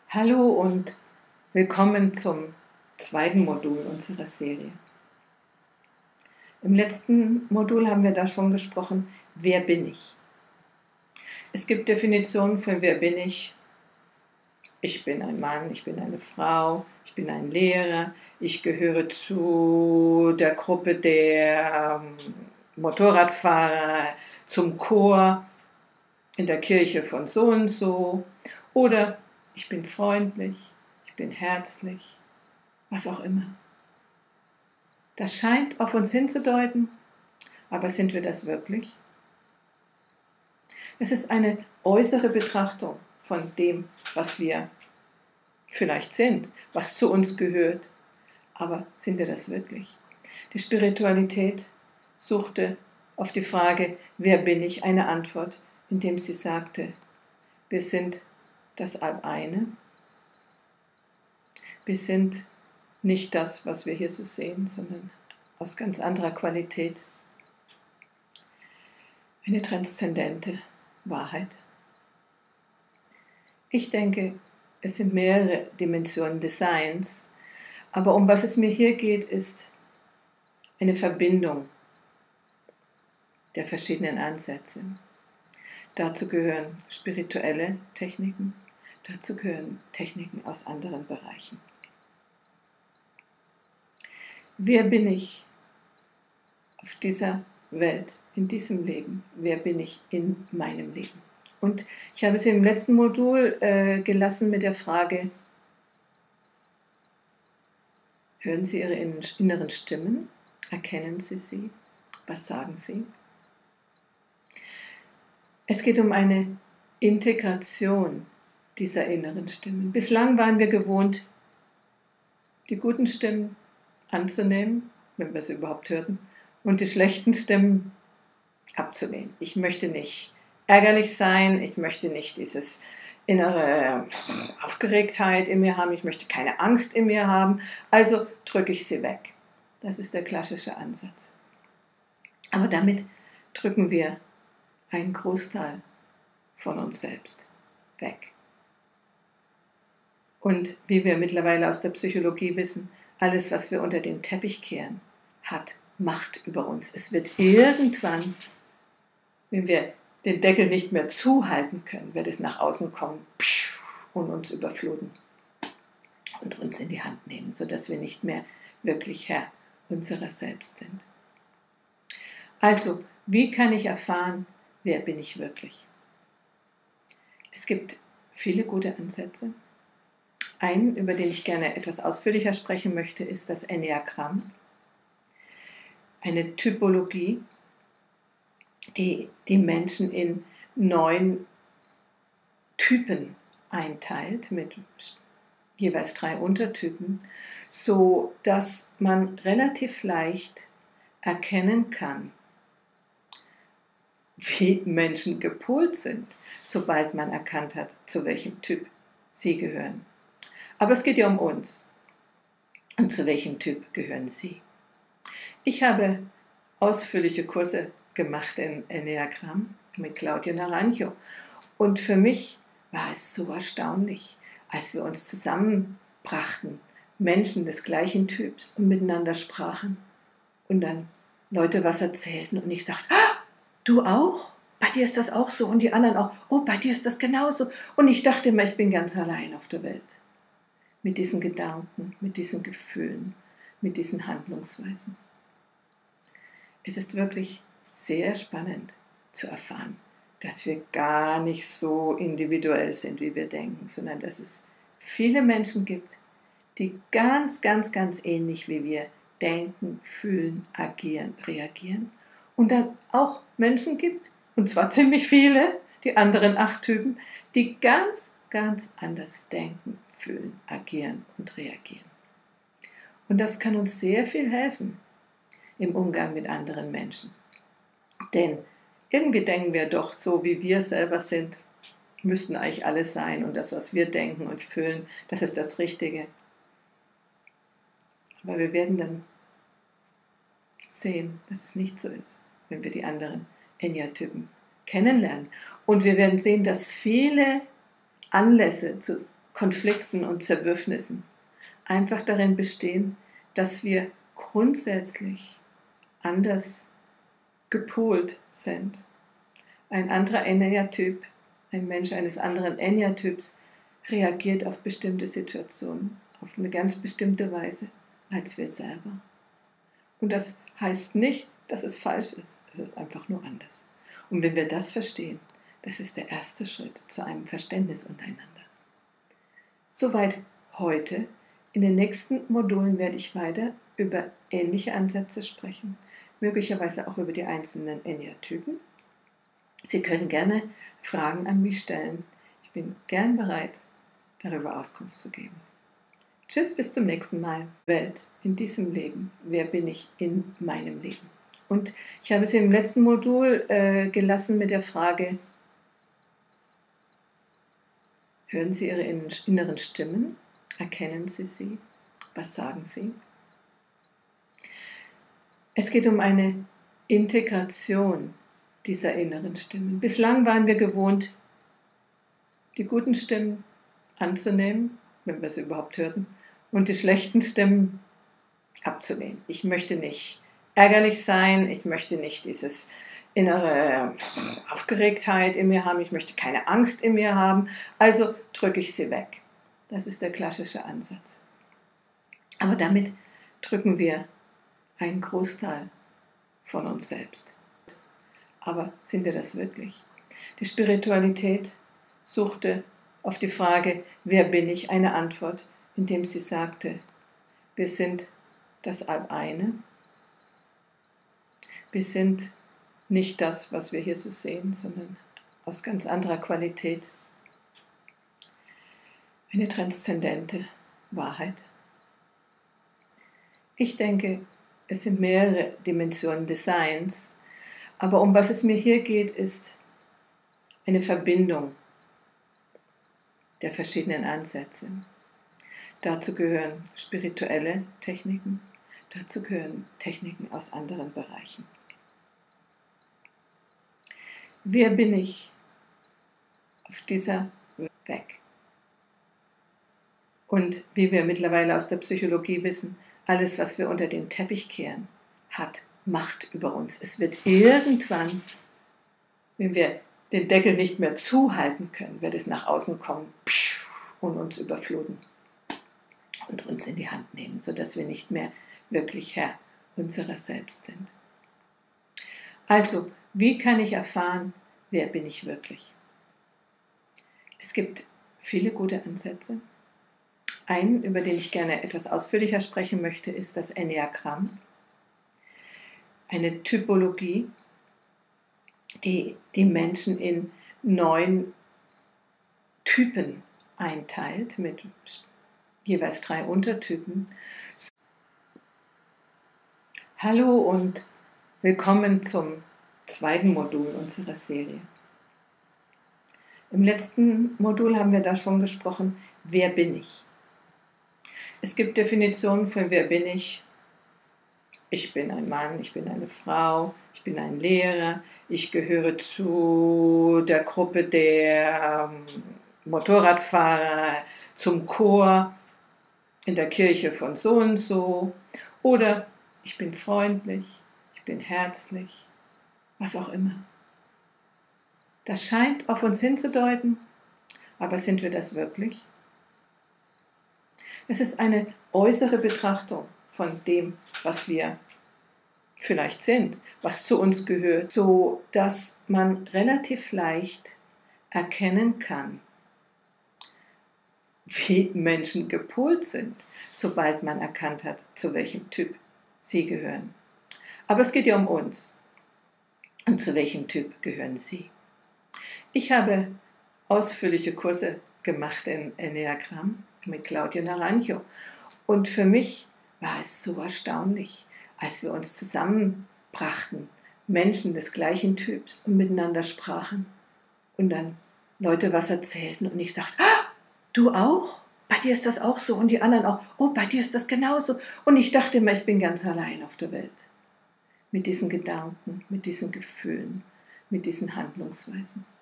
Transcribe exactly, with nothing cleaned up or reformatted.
Hallo und willkommen zum zweiten Modul unserer Serie. Im letzten Modul haben wir davon gesprochen, wer bin ich? Es gibt Definitionen für wer bin ich. Ich bin ein Mann, ich bin eine Frau, ich bin ein Lehrer, ich gehöre zu der Gruppe der Motorradfahrer, zum Chor in der Kirche von so und so, oder ich bin freundlich, ich bin herzlich, was auch immer. Das scheint auf uns hinzudeuten, aber sind wir das wirklich? Es ist eine äußere Betrachtung von dem, was wir vielleicht sind, was zu uns gehört, aber sind wir das wirklich? Die Spiritualität suchte auf die Frage, wer bin ich, eine Antwort, indem sie sagte, wir sind das All-Eine, wir sind nicht das, was wir hier so sehen, sondern aus ganz anderer Qualität. Eine transzendente Wahrheit. Ich denke, es sind mehrere Dimensionen des Seins, aber um was es mir hier geht, ist eine Verbindung der verschiedenen Ansätze. Dazu gehören spirituelle Techniken, dazu gehören Techniken aus anderen Bereichen. Wer bin ich auf dieser Welt, in diesem Leben? Wer bin ich in meinem Leben? Und ich habe Sie im letzten Modul äh, gelassen mit der Frage, hören Sie Ihre inneren Stimmen? Erkennen Sie sie? Was sagen sie? Es geht um eine Integration dieser inneren Stimmen. Bislang waren wir gewohnt, die guten Stimmen anzunehmen, wenn wir sie überhaupt hörten, und die schlechten Stimmen abzulehnen. Ich möchte nicht ärgerlich sein, ich möchte nicht dieses innere Aufgeregtheit in mir haben, ich möchte keine Angst in mir haben, also drücke ich sie weg. Das ist der klassische Ansatz. Aber damit drücken wir einen Großteil von uns selbst weg. Und wie wir mittlerweile aus der Psychologie wissen, alles, was wir unter den Teppich kehren, hat Macht über uns. Es wird irgendwann, wenn wir den Deckel nicht mehr zuhalten können, wird es nach außen kommen und uns überfluten und uns in die Hand nehmen, sodass wir nicht mehr wirklich Herr unserer selbst sind. Also, wie kann ich erfahren, wer bin ich wirklich? Es gibt viele gute Ansätze. Einen, über den ich gerne etwas ausführlicher sprechen möchte, ist das Enneagramm. Eine Typologie, die die Menschen in neun Typen einteilt, mit jeweils drei Untertypen, so dass man relativ leicht erkennen kann, wie Menschen gepolt sind, sobald man erkannt hat, zu welchem Typ sie gehören. Aber es geht ja um uns. Und zu welchem Typ gehören Sie? Ich habe ausführliche Kurse gemacht in Enneagramm mit Claudio Naranjo. Und für mich war es so erstaunlich, als wir uns zusammenbrachten, Menschen des gleichen Typs und miteinander sprachen. Und dann Leute was erzählten und ich sagte, ah, du auch? Bei dir ist das auch so und die anderen auch. Oh, bei dir ist das genauso. Und ich dachte immer, ich bin ganz allein auf der Welt. Mit diesen Gedanken, mit diesen Gefühlen, mit diesen Handlungsweisen. Es ist wirklich sehr spannend zu erfahren, dass wir gar nicht so individuell sind, wie wir denken, sondern dass es viele Menschen gibt, die ganz, ganz, ganz ähnlich wie wir denken, fühlen, agieren, reagieren. Und dann auch Menschen gibt, und zwar ziemlich viele, die anderen acht Typen, die ganz, ganz anders denken, fühlen, agieren und reagieren. Und das kann uns sehr viel helfen im Umgang mit anderen Menschen. Denn irgendwie denken wir doch, so wie wir selber sind, müssten eigentlich alle sein und das, was wir denken und fühlen, das ist das Richtige. Aber wir werden dann sehen, dass es nicht so ist, wenn wir die anderen Enneatypen kennenlernen. Und wir werden sehen, dass viele Anlässe zu Konflikten und Zerwürfnissen einfach darin bestehen, dass wir grundsätzlich anders gepolt sind. Ein anderer Eneatyp, ein Mensch eines anderen Eneatyps, reagiert auf bestimmte Situationen auf eine ganz bestimmte Weise als wir selber. Und das heißt nicht, dass es falsch ist, es ist einfach nur anders. Und wenn wir das verstehen, das ist der erste Schritt zu einem Verständnis untereinander. Soweit heute. In den nächsten Modulen werde ich weiter über ähnliche Ansätze sprechen, möglicherweise auch über die einzelnen Eneatypen. Sie können gerne Fragen an mich stellen. Ich bin gern bereit, darüber Auskunft zu geben. Tschüss, bis zum nächsten Mal. Welt in diesem Leben. Wer bin ich in meinem Leben? Und ich habe Sie im letzten Modul äh, gelassen mit der Frage, hören Sie Ihre inneren Stimmen? Erkennen Sie sie? Was sagen sie? Es geht um eine Integration dieser inneren Stimmen. Bislang waren wir gewohnt, die guten Stimmen anzunehmen, wenn wir sie überhaupt hörten, und die schlechten Stimmen abzulehnen. Ich möchte nicht ärgerlich sein, ich möchte nicht dieses innere Aufgeregtheit in mir haben, ich möchte keine Angst in mir haben, also drücke ich sie weg. Das ist der klassische Ansatz. Aber damit drücken wir einen Großteil von uns selbst. Aber sind wir das wirklich? Die Spiritualität suchte auf die Frage, wer bin ich, eine Antwort, indem sie sagte, wir sind das All-Eine. Wir sind nicht das, was wir hier so sehen, sondern aus ganz anderer Qualität. Eine transzendente Wahrheit. Ich denke, es sind mehrere Dimensionen des Seins, aber um was es mir hier geht, ist eine Verbindung der verschiedenen Ansätze. Dazu gehören spirituelle Techniken, dazu gehören Techniken aus anderen Bereichen. Wer bin ich auf dieser Weg? Und wie wir mittlerweile aus der Psychologie wissen, alles, was wir unter den Teppich kehren, hat Macht über uns. Es wird irgendwann, wenn wir den Deckel nicht mehr zuhalten können, wird es nach außen kommen und uns überfluten und uns in die Hand nehmen, sodass wir nicht mehr wirklich Herr unserer selbst sind. Also, wie kann ich erfahren, wer bin ich wirklich? Es gibt viele gute Ansätze. Einen, über den ich gerne etwas ausführlicher sprechen möchte, ist das Enneagramm. Eine Typologie, die die Menschen in neun Typen einteilt, mit jeweils drei Untertypen. Hallo und willkommen zum zweiten Modul unserer Serie. Im letzten Modul haben wir davon gesprochen, wer bin ich? Es gibt Definitionen von wer bin ich. Ich bin ein Mann, ich bin eine Frau, ich bin ein Lehrer, ich gehöre zu der Gruppe der Motorradfahrer, zum Chor in der Kirche von so und so. Oder ich bin freundlich, ich bin herzlich, was auch immer. Das scheint auf uns hinzudeuten, aber sind wir das wirklich? Es ist eine äußere Betrachtung von dem, was wir vielleicht sind, was zu uns gehört, so dass man relativ leicht erkennen kann, wie Menschen gepolt sind, sobald man erkannt hat, zu welchem Typ sie gehören. Aber es geht ja um uns. Und zu welchem Typ gehören Sie? Ich habe ausführliche Kurse gemacht in Enneagramm mit Claudio Naranjo. Und für mich war es so erstaunlich, als wir uns zusammenbrachten, Menschen des gleichen Typs und miteinander sprachen. Und dann Leute was erzählten und ich sagte, ah, du auch? Bei dir ist das auch so? Und die anderen auch, oh, bei dir ist das genauso. Und ich dachte immer, ich bin ganz allein auf der Welt. Mit diesen Gedanken, mit diesen Gefühlen, mit diesen Handlungsweisen.